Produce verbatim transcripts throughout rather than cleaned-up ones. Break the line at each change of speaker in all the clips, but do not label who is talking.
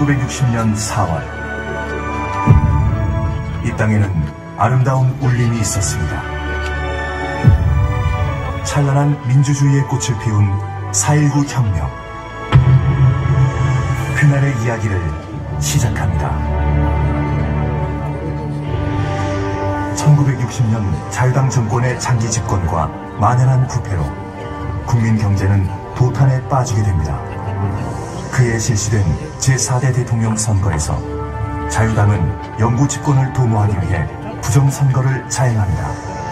천구백육십 년 사월, 이 땅에는 아름다운 울림이 있었습니다. 찬란한 민주주의의 꽃을 피운 사 일구 혁명. 그날의 이야기를 시작합니다. 천구백육십 년 자유당 정권의 장기 집권과 만연한 부패로 국민 경제는 도탄에 빠지게 됩니다. 그해 실시된 제사 대 대통령 선거에서 자유당은 영구 집권을 도모하기 위해 부정선거를 자행합니다.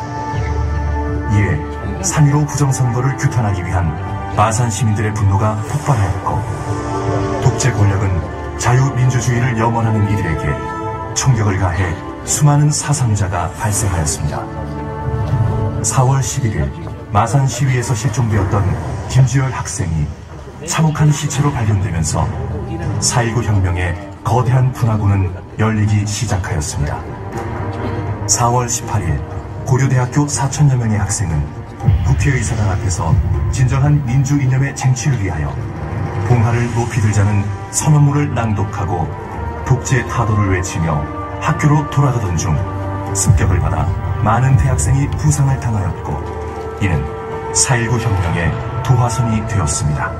이에 삼 일오 부정선거를 규탄하기 위한 마산 시민들의 분노가 폭발하였고, 독재 권력은 자유민주주의를 염원하는 이들에게 총격을 가해 수많은 사상자가 발생하였습니다. 사월 십일일 마산 시위에서 실종되었던 김주열 학생이 참혹한 시체로 발견되면서 사 일구 혁명의 거대한 분화구는 열리기 시작하였습니다. 사월 십팔일 고려대학교 사천여 명의 학생은 국회의사당 앞에서 진정한 민주 이념의 쟁취를 위하여 봉화를 높이 들자는 선언문을 낭독하고 독재 타도를 외치며 학교로 돌아가던 중 습격을 받아 많은 대학생이 부상을 당하였고, 이는 사 일구 혁명의 도화선이 되었습니다.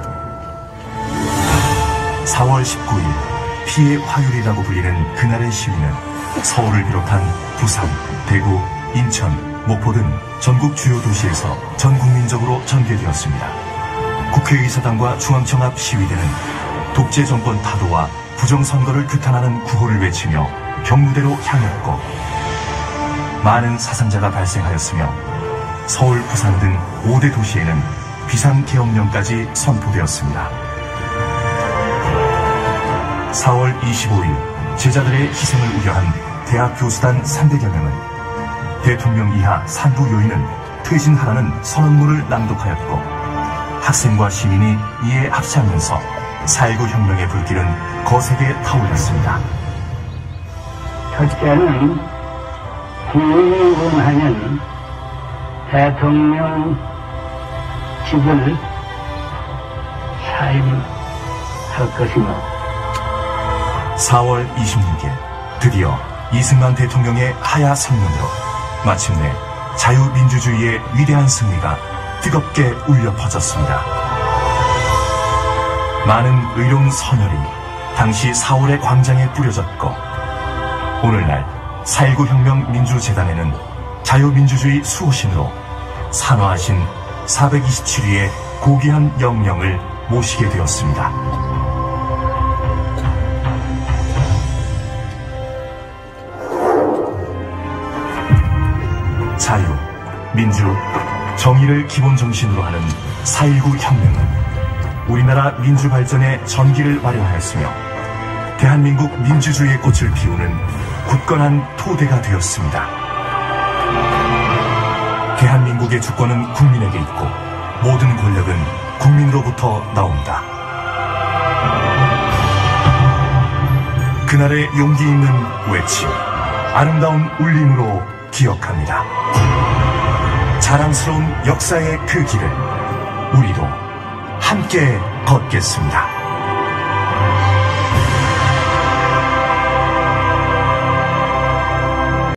사월 십구일 피해 화요일이라고 불리는 그날의 시위는 서울을 비롯한 부산, 대구, 인천, 목포 등 전국 주요 도시에서 전 국민적으로 전개되었습니다. 국회의사당과 중앙청 앞 시위대는 독재 정권 타도와 부정선거를 규탄하는 구호를 외치며 경무대로 향했고, 많은 사상자가 발생하였으며 서울, 부산 등 오 대 도시에는 비상계엄령까지 선포되었습니다. 사월 이십오일 제자들의 희생을 우려한 대학 교수단 삼백여 명은 대통령 이하 산부 요인은 퇴진하라는 선언문을 낭독하였고, 학생과 시민이 이에 합세하면서 사 일구 혁명의 불길은 거세게 타올랐습니다.
첫째는 국민이 원하는 대통령 직을 사임할 것이며,
사월 이십육일 드디어 이승만 대통령의 하야 성명으로 마침내 자유민주주의의 위대한 승리가 뜨겁게 울려 퍼졌습니다. 많은 의로운 선혈이 당시 사월의 광장에 뿌려졌고, 오늘날 사 일구 혁명 민주재단에는 자유민주주의 수호신으로 산화하신 사백이십칠 위의 고귀한 영령을 모시게 되었습니다. 자유, 민주, 정의를 기본 정신으로 하는 사 일구 혁명은 우리나라 민주 발전의 전기를 마련하였으며 대한민국 민주주의의 꽃을 피우는 굳건한 토대가 되었습니다. 대한민국의 주권은 국민에게 있고 모든 권력은 국민으로부터 나온다. 그날의 용기 있는 외침, 아름다운 울림으로 기억합니다. 자랑스러운 역사의 그 길을 우리도 함께 걷겠습니다.